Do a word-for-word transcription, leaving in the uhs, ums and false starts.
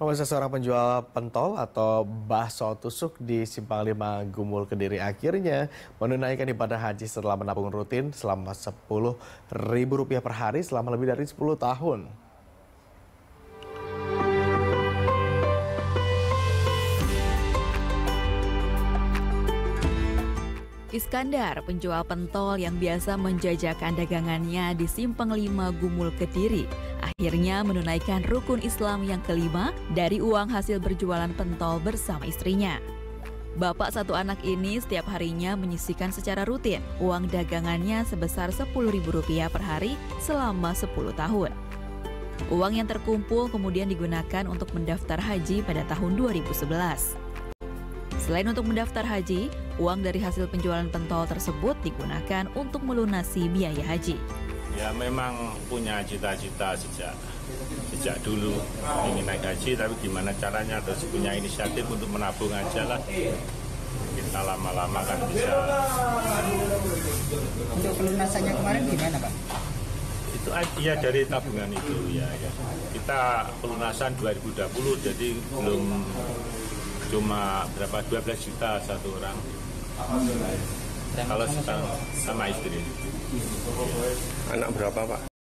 Pemirsa, seorang penjual pentol atau bakso tusuk di Simpang lima Gumul Kediri akhirnya menunaikan ibadah haji setelah menabung rutin selama sepuluh ribu rupiah per hari selama lebih dari sepuluh tahun. Iskandar, penjual pentol yang biasa menjajakan dagangannya di Simpang lima Gumul Kediri, akhirnya menunaikan rukun Islam yang kelima dari uang hasil berjualan pentol bersama istrinya. Bapak satu anak ini setiap harinya menyisihkan secara rutin uang dagangannya sebesar sepuluh ribu rupiah per hari selama sepuluh tahun. Uang yang terkumpul kemudian digunakan untuk mendaftar haji pada tahun dua ribu sebelas. Selain untuk mendaftar haji, uang dari hasil penjualan pentol tersebut digunakan untuk melunasi biaya haji. Ya memang punya cita-cita sejak sejak dulu ingin naik haji, tapi gimana caranya, terus punya inisiatif untuk menabung aja lah. Kita lama-lama kan bisa. Untuk pelunasannya kemarin gimana, Pak? Itu ya dari tabungan itu ya, ya. Kita pelunasan dua ribu dua puluh, jadi belum cuma berapa dua belas juta satu orang. Kalau sekarang sama istri. Anak berapa, Pak?